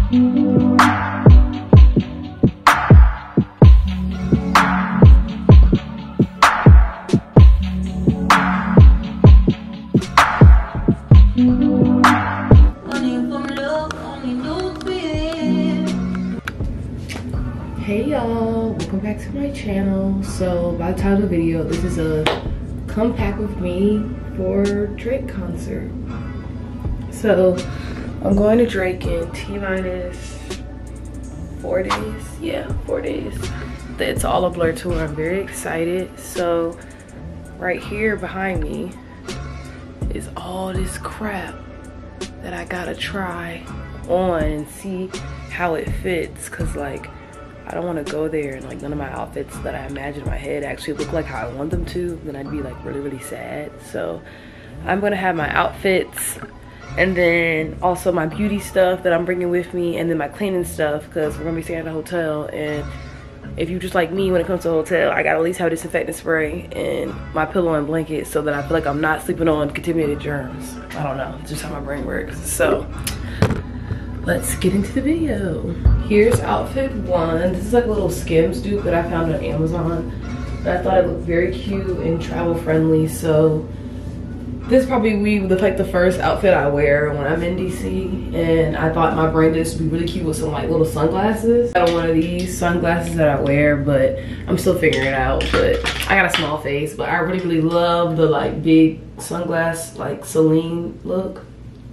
Hey y'all, welcome back to my channel. So by the time of the video, this is a come pack with me for Drake concert. So I'm going to Drake in T-minus 4 days. Yeah, 4 days. It's all a blur tour. I'm very excited. So right here behind me is all this crap that I gotta try on and see how it fits, cause like I don't want to go there and like none of my outfits that I imagine in my head actually look like how I want them to. Then I'd be like really sad. So I'm gonna have my outfits and then also my beauty stuff that I'm bringing with me, and then my cleaning stuff, because we're gonna be staying at a hotel. And if you just like me, when it comes to a hotel, I gotta at least have disinfectant spray and my pillow and blanket so that I feel like I'm not sleeping on contaminated germs. I don't know, it's just how my brain works. So let's get into the video. Here's outfit 1. This is like a little Skims dupe that I found on Amazon. But I thought it looked very cute and travel friendly. So this probably be like the first outfit I wear when I'm in DC. And I thought my brain this would be really cute with some like little sunglasses. I got one of these sunglasses that I wear, but I'm still figuring it out. But I got a small face, but I really love the like big sunglass like Celine look.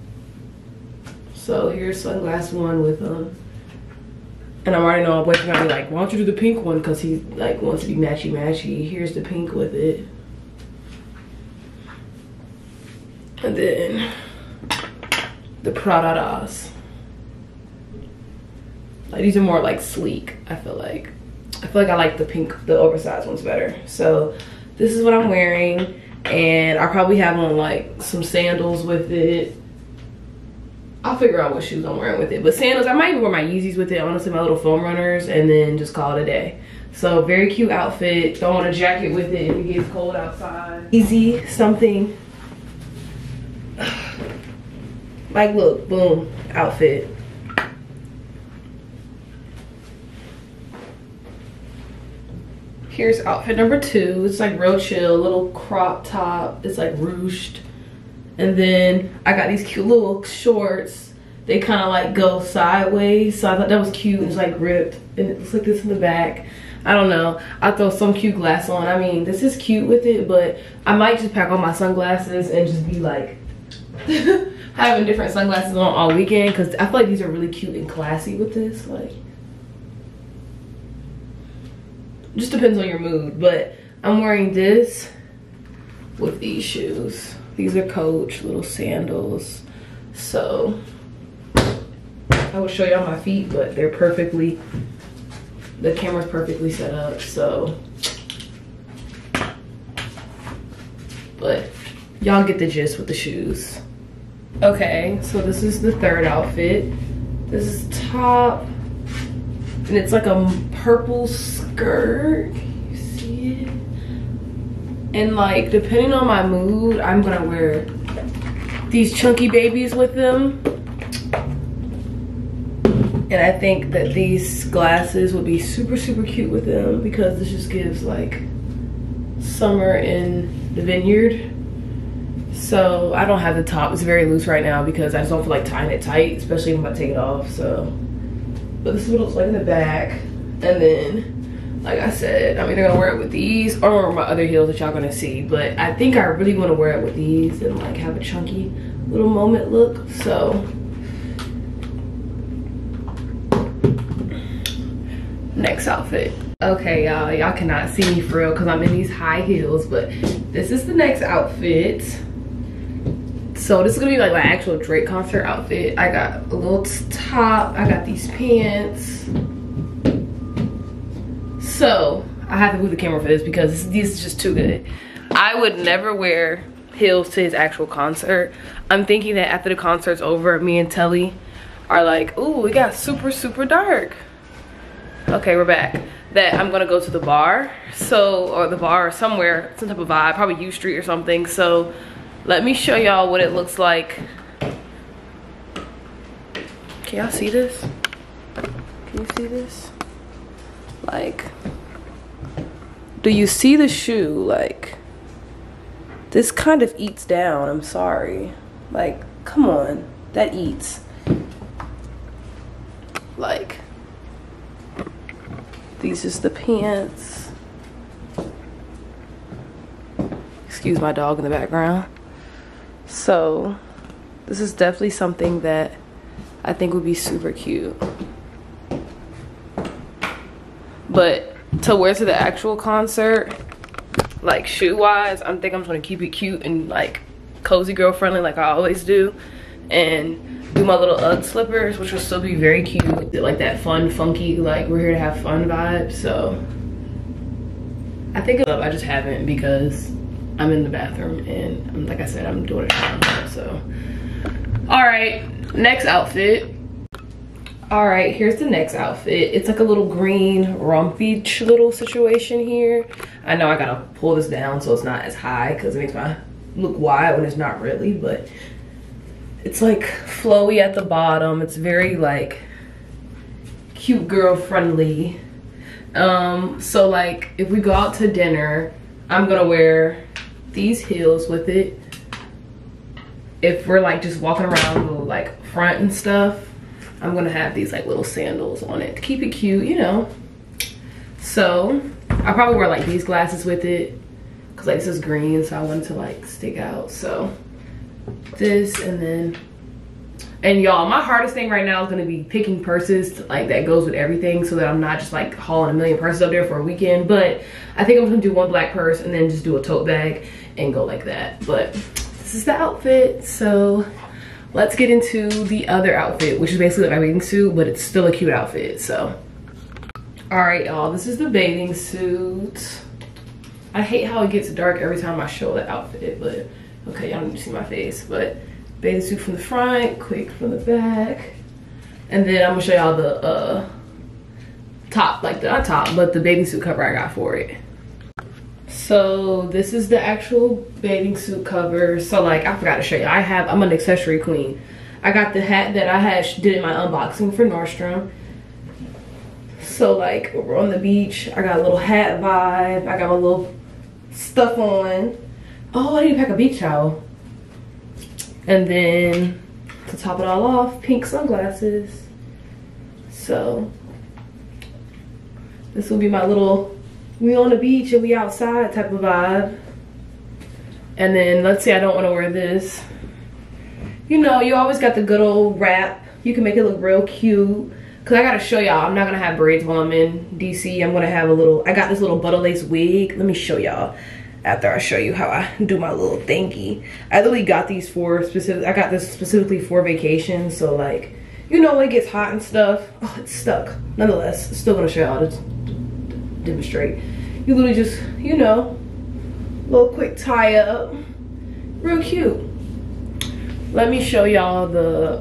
So here's sunglass 1 with and I already know my boyfriend gonna be like, why don't you do the pink one? Cause he like wants to be matchy. Here's the pink with it. And then the Prada's. Like these are more like sleek, I feel like. I like the pink, the oversized ones better. So this is what I'm wearing. And I probably have on like some sandals with it. I'll figure out what shoes I'm wearing with it. But sandals, I might even wear my Yeezys with it. Honestly, my little foam runners, and then just call it a day. So very cute outfit. Don't want a jacket with it if it gets cold outside. Easy something. Like look, boom, outfit. Here's outfit number 2. It's like real chill, little crop top. It's like ruched. And then I got these cute little shorts. They kind of like go sideways. So I thought that was cute. It's like ripped. And it looks like this in the back. I don't know. I'll throw some cute glass on. I mean, this is cute with it, but I might just pack on my sunglasses and just be like having different sunglasses on all weekend. Because I feel like these are really cute and classy with this. Like, just depends on your mood. But I'm wearing this with these shoes. These are Coach little sandals. So I will show y'all my feet, but they're perfectly, the camera's perfectly set up. So, but y'all get the gist with the shoes. Okay, so this is the 3rd outfit. This is top, and it's like a purple skirt. You see it? And like, depending on my mood, I'm gonna wear these chunky babies with them. And I think that these glasses would be super cute with them, because this just gives like summer in the vineyard. So I don't have the top. It's very loose right now because I just don't feel like tying it tight, especially if I'm about to take it off. So, but this is what it looks like in the back. And then, like I said, I'm either gonna wear it with these or my other heels that y'all gonna see. But I think I really wanna wear it with these and like have a chunky little moment look. So next outfit. Okay, y'all cannot see me for real because I'm in these high heels, but this is the next outfit. So this is gonna be like my actual Drake concert outfit. I got a little top, I got these pants. So I have to move the camera for this because these is just too good. I would never wear heels to his actual concert. I'm thinking that after the concert's over, me and Telly are like, ooh, it got super dark. Okay, we're back. That I'm gonna go to the bar, so, or the bar or somewhere, some type of vibe, probably U Street or something. So let me show y'all what it looks like. Can y'all see this? Can you see this? Like, do you see the shoe? Like, this kind of eats down, I'm sorry. Like, come on, that eats. Like, these is the pants. Excuse my dog in the background. So, this is definitely something that I think would be super cute. But to wear to the actual concert, like shoe-wise, I think I'm just gonna keep it cute and like cozy girl friendly like I always do. And do my little Ugg slippers, which will still be very cute. They're like that fun, funky, like we're here to have fun vibe. So I think I just haven't because I'm in the bathroom and like I said, I'm doing it now, so. All right, next outfit. All right, here's the next outfit. It's like a little green rumpy little situation here. I know I gotta pull this down so it's not as high because it makes my look wide when it's not really, but it's like flowy at the bottom. It's very like cute girl friendly. So like if we go out to dinner, I'm gonna wear these heels with it. If we're like just walking around the like front and stuff, I'm gonna have these like little sandals on it to keep it cute, you know. So I probably wear like these glasses with it because like this is green, so I wanted to like stick out. So this, and y'all, my hardest thing right now is gonna be picking purses like that goes with everything, so that I'm not just like hauling a million purses up there for a weekend. But I think I'm gonna do one black purse and then just do a tote bag and go like that. But this is the outfit, so let's get into the other outfit, which is basically like my bathing suit, but it's still a cute outfit. So all right, y'all, this is the bathing suit. I hate how it gets dark every time I show the outfit, but okay, y'all need to see my face. But bathing suit from the front, quick from the back, and then I'm gonna show y'all the top, like the not top, but the bathing suit cover I got for it. So this is the actual bathing suit cover. So like I forgot to show you, I'm an accessory queen. I got the hat that I did in my unboxing for Nordstrom. So like we're on the beach, I got a little hat vibe, I got my little stuff on. Oh, I need to pack a beach towel. And then to top it all off, pink sunglasses. So this will be my little we on the beach and we outside type of vibe. And then let's say I don't want to wear this. You know, you always got the good old wrap. You can make it look real cute. Cause I gotta show y'all, I'm not gonna have braids while I'm in DC. I'm gonna have I got this little butter lace wig. Let me show y'all after I show you how I do my little thingy. I literally got these I got this specifically for vacation. So like, you know, when it gets hot and stuff. Oh, it's stuck. Nonetheless, still gonna show y'all to demonstrate. You literally just, you know, little quick tie up, real cute. Let me show y'all the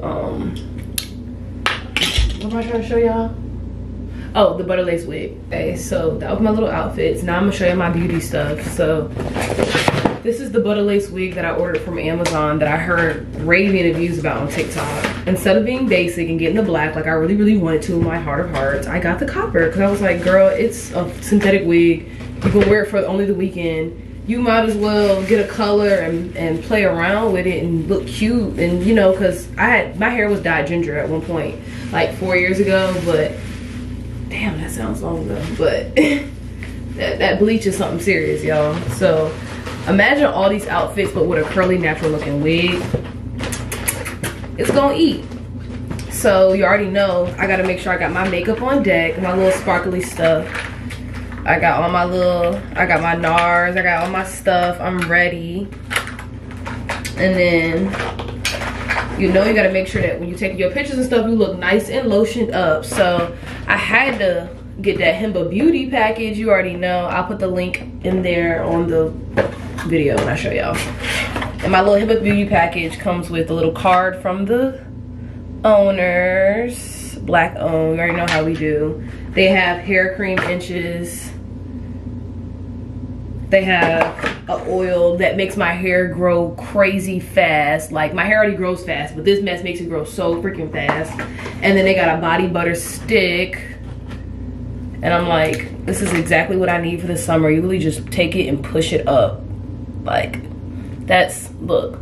what am I trying to show y'all? Oh, the butter lace wig. Okay, so that was my little outfits. Now I'm gonna show you my beauty stuff. So this is the butter lace wig that I ordered from Amazon that I heard raving reviews about on TikTok. Instead of being basic and getting the black like I really wanted to in my heart of hearts, I got the copper because I was like, girl, it's a synthetic wig. You can wear it for only the weekend. You might as well get a color and play around with it and look cute. And you know, because my hair was dyed ginger at one point, like 4 years ago, but damn, that sounds long ago. But that bleach is something serious, y'all. So imagine all these outfits but with a curly natural looking wig. It's gonna eat. So you already know I gotta make sure I got my makeup on deck, my little sparkly stuff. I got my NARS, I got all my stuff, I'm ready. And then, you know, you gotta make sure that when you take your pictures and stuff, you look nice and lotioned up. So I had to get that Himba Beauty package, you already know. I'll put the link in there on the video when I show y'all. And my little Himba Beauty package comes with a little card from the owners, black owned, you already know how we do. They have hair cream inches, They have an oil that makes my hair grow crazy fast. Like, my hair already grows fast, but this mess makes it grow so freaking fast. And then they got a body butter stick. And I'm like, this is exactly what I need for the summer. You really just take it and push it up. Like, that's, look.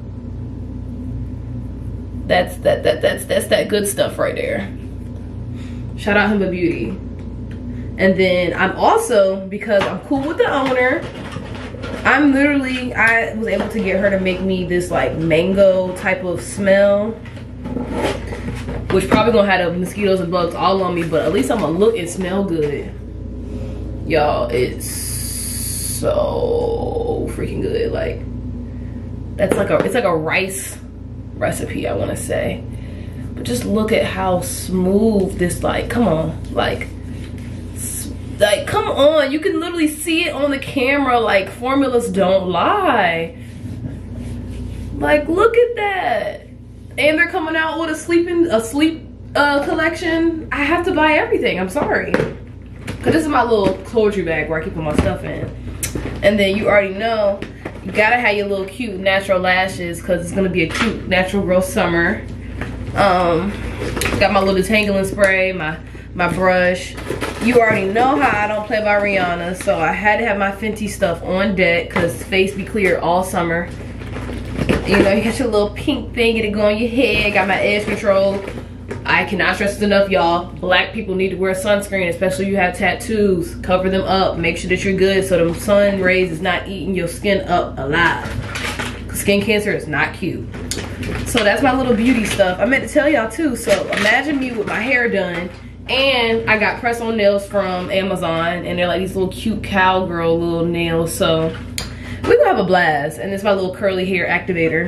That's that good stuff right there. Shout out Huda Beauty. And then I'm also, because I'm cool with the owner, I was able to get her to make me this like mango type of smell, which probably gonna have the mosquitoes and bugs all on me, but at least I'm gonna look and smell good. Y'all, it's so freaking good. Like, it's like a rice recipe, I want to say. But just look at how smooth this, like, come on, like come on, you can literally see it on the camera. Like, formulas don't lie. Like, look at that. And they're coming out with a sleep collection. I have to buy everything, I'm sorry, because this is my little toiletry bag where I keep all my stuff in. And then you already know you gotta have your little cute natural lashes, because it's gonna be a cute natural growth summer. Got my little detangling spray, my brush. You already know how I don't play by Rihanna, so I had to have my Fenty stuff on deck because face be clear all summer. You know, you got your little pink thing, get it go on your head. Got my edge control. I cannot stress this enough, y'all. Black people need to wear sunscreen, especially if you have tattoos. Cover them up. Make sure that you're good so the sun rays is not eating your skin up alive. Skin cancer is not cute. So that's my little beauty stuff. I meant to tell y'all too. So imagine me with my hair done, and I got press-on nails from Amazon, and they're like these little cute cowgirl little nails. So we're gonna have a blast. And it's my little curly hair activator.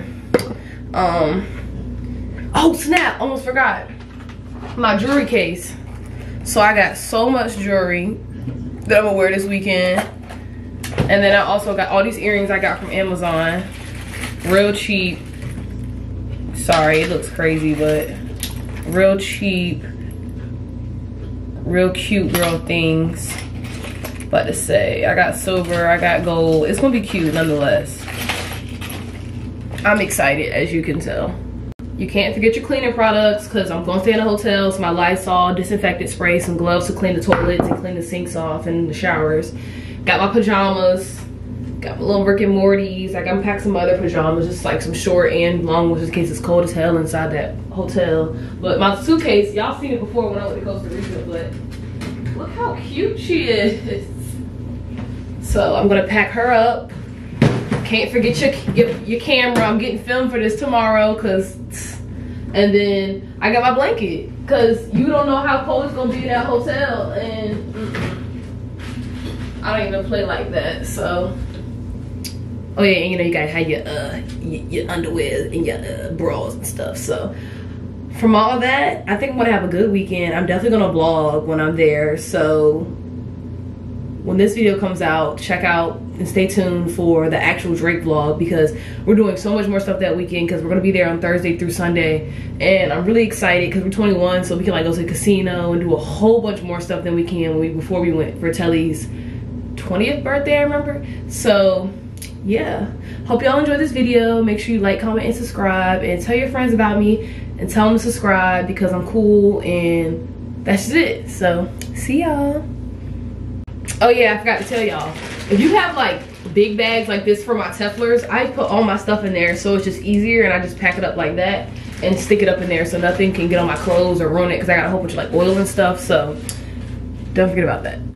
Oh snap, almost forgot. My jewelry case. So I got so much jewelry that I'm gonna wear this weekend. And then I also got all these earrings I got from Amazon. Real cheap. Sorry, it looks crazy, but real cheap. Real cute girl things. About to say, I got silver, I got gold. It's gonna be cute nonetheless. I'm excited, as you can tell. You can't forget your cleaning products, because I'm gonna stay in a hotel, so my Lysol disinfectant spray, some gloves to clean the toilets and clean the sinks off and the showers. Got my pajamas, got my little Rick and Morty's. I got to pack some other pajamas, just like some short and long ones, just in case it's cold as hell inside that hotel. But my suitcase, y'all seen it before when I went to Costa Rica, but look how cute she is. So I'm gonna pack her up. Can't forget your camera. I'm getting filmed for this tomorrow, and then I got my blanket, because you don't know how cold it's gonna be in that hotel, and I don't even play like that. So, oh yeah, and you know you gotta have your underwear and your bras and stuff. So from all that, I think I'm gonna have a good weekend. I'm definitely gonna vlog when I'm there. So when this video comes out, check out and stay tuned for the actual Drake vlog, because we're doing so much more stuff that weekend, because we're gonna be there on Thursday through Sunday. And I'm really excited because we're 21, so we can like go to the casino and do a whole bunch more stuff than we can before we went for Telly's 20th birthday, I remember. So yeah, hope y'all enjoyed this video. Make sure you like, comment, and subscribe, and tell your friends about me, and tell them to subscribe, because I'm cool. And that's just it. So see y'all. Oh yeah, I forgot to tell y'all, if you have like big bags like this for my Teflers, I put all my stuff in there, so it's just easier, and I just pack it up like that and stick it up in there so nothing can get on my clothes or ruin it, because I got a whole bunch of like oil and stuff. So don't forget about that.